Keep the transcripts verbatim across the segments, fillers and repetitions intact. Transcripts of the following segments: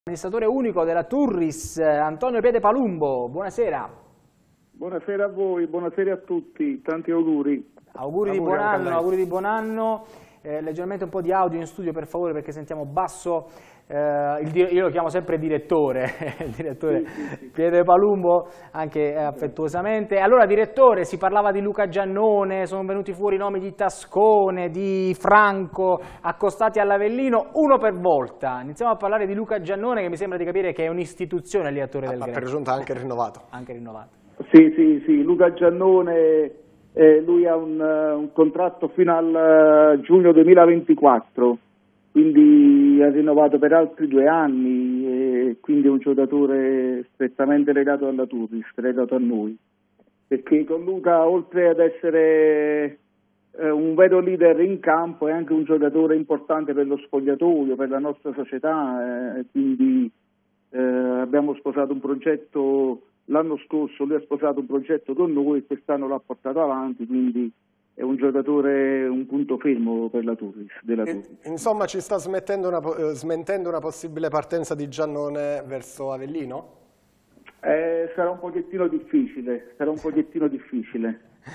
Amministratore unico della Turris, Antonio Piede Palumbo, buonasera. Buonasera a voi, buonasera a tutti, tanti auguri. Auguri, auguri di buon anno, auguri di buon anno. Eh, leggermente un po' di audio in studio per favore perché sentiamo basso, eh, il, io lo chiamo sempre direttore, il direttore sì, sì, sì. Piede Palumbo, anche eh, affettuosamente. Allora direttore, si parlava di Luca Giannone, sono venuti fuori i nomi di Tascone, di Franco, accostati all'Avellino, uno per volta. Iniziamo a parlare di Luca Giannone che mi sembra di capire che è un'istituzione lì a Torre del Greco. Per giunta anche rinnovato. Anche rinnovato. Sì, sì, sì, Luca Giannone... Eh, lui ha un, uh, un contratto fino al uh, giugno duemilaventiquattro, quindi ha rinnovato per altri due anni e quindi è un giocatore strettamente legato alla Turris, legato a noi, perché con Luca, oltre ad essere eh, un vero leader in campo, è anche un giocatore importante per lo spogliatoio, per la nostra società, eh, quindi eh, abbiamo sposato un progetto. L'anno scorso lui ha sposato un progetto con noi e quest'anno l'ha portato avanti, quindi è un giocatore, un punto fermo per la Turris. Della Turris. Insomma, ci sta smettendo una, smentendo una possibile partenza di Giannone verso Avellino? Eh, sarà un pochettino difficile, sarà un pochettino difficile.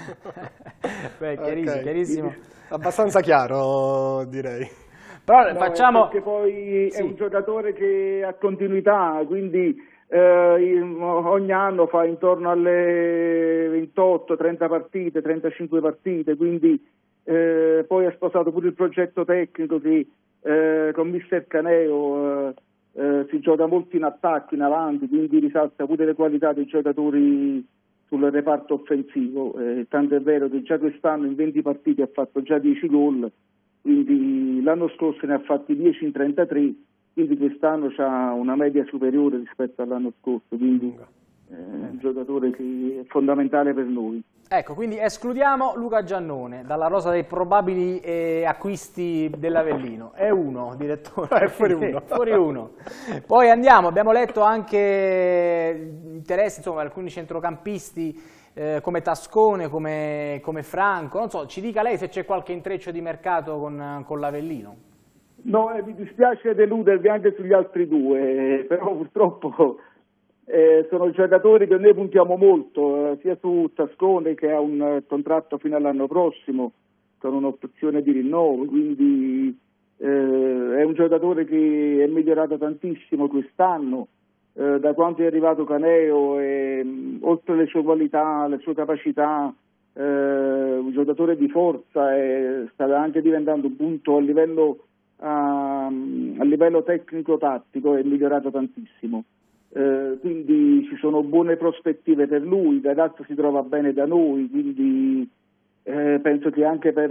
Beh, chiarissimo, okay. chiarissimo. Abbastanza chiaro, direi. Però no, facciamo... Perché poi sì. È un giocatore che ha continuità, quindi... Eh, ogni anno fa intorno alle ventotto trenta partite, trentacinque partite, quindi eh, poi ha sposato pure il progetto tecnico che eh, con mister Caneo eh, eh, si gioca molto in attacco, in avanti, quindi risalta pure le qualità dei giocatori sul reparto offensivo, eh, tanto è vero che già quest'anno in venti partite ha fatto già dieci gol, quindi l'anno scorso ne ha fatti dieci in trentatré, quindi quest'anno c'ha una media superiore rispetto all'anno scorso, quindi è un giocatore che è fondamentale per noi. Ecco, quindi escludiamo Luca Giannone dalla rosa dei probabili eh, acquisti dell'Avellino. È uno, direttore. È fuori uno. fuori uno. Poi andiamo, abbiamo letto anche interessi, insomma, alcuni centrocampisti eh, come Tascone, come, come Franco. Non so, ci dica lei se c'è qualche intreccio di mercato con, con l'Avellino. No, eh, mi dispiace deludervi anche sugli altri due, eh, però purtroppo eh, sono giocatori che noi puntiamo molto, eh, sia su Tascone che ha un eh, contratto fino all'anno prossimo, con un'opzione di rinnovo, quindi eh, è un giocatore che è migliorato tantissimo quest'anno, eh, da quando è arrivato Caneo, e, mh, oltre le sue qualità, le sue capacità, eh, un giocatore di forza, e sta anche diventando un punto a livello... A, a livello tecnico-tattico è migliorato tantissimo, eh, quindi ci sono buone prospettive per lui, il ragazzo si trova bene da noi, quindi eh, penso che anche per,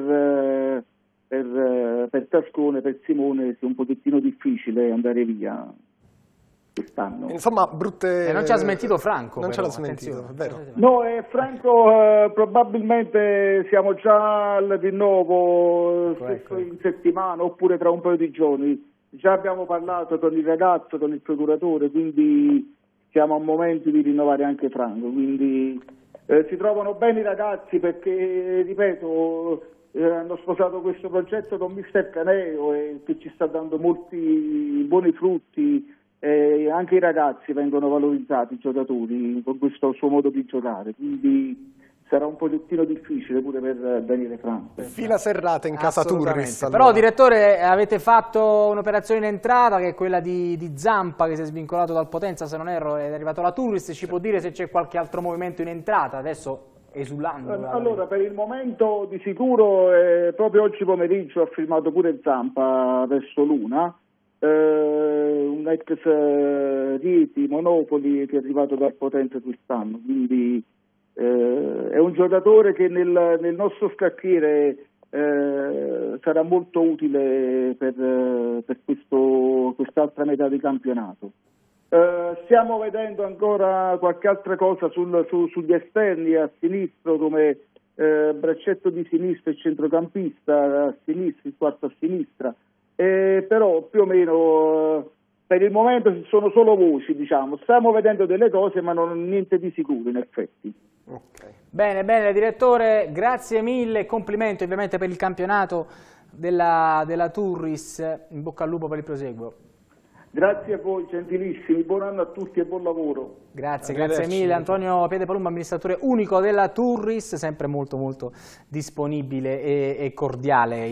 per, per Tascone, per Simone sia un pochettino difficile andare via quest'anno. Insomma, brutte... Eh, non ci ha smentito Franco. Non però, ce l'ha smentito, è vero. No, eh, Franco eh, probabilmente siamo già al rinnovo ecco, ecco. in settimana oppure tra un paio di giorni. Già abbiamo parlato con il ragazzo, con il procuratore, quindi siamo a momenti di rinnovare anche Franco. Quindi eh, si trovano bene i ragazzi perché, ripeto, eh, hanno sposato questo progetto con mister Caneo e che ci sta dando molti buoni frutti. Eh, anche i ragazzi vengono valorizzati, i giocatori, con questo suo modo di giocare, quindi sarà un pochettino difficile pure per Daniele Franco. Fila serrata in casa Turris. Allora. Però direttore, avete fatto un'operazione in entrata che è quella di, di Zampa che si è svincolato dal Potenza, se non erro, è arrivato alla Turris, ci può dire se c'è qualche altro movimento in entrata adesso? Esulando. Allora, per il momento di sicuro eh, proprio oggi pomeriggio ha firmato pure Zampa verso l'una. Uh, un ex uh, Rieti, Monopoli che è arrivato dal Potenza quest'anno, quindi uh, è un giocatore che nel, nel nostro scacchiere uh, sarà molto utile per, uh, per questo, quest'altra metà di campionato. Uh, stiamo vedendo ancora qualche altra cosa sul, su, sugli esterni a sinistro come uh, braccetto di sinistra e centrocampista a sinistra, il quarto a sinistra. Eh, però più o meno eh, per il momento sono solo voci, diciamo, stiamo vedendo delle cose ma non niente di sicuro in effetti. Okay. Bene, bene direttore, grazie mille, complimenti ovviamente per il campionato della, della Turris, in bocca al lupo per il proseguo. Grazie a voi, gentilissimi, buon anno a tutti e buon lavoro. Grazie, grazie mille. Antonio Piedepalumbo, amministratore unico della Turris, sempre molto molto disponibile e, e cordiale.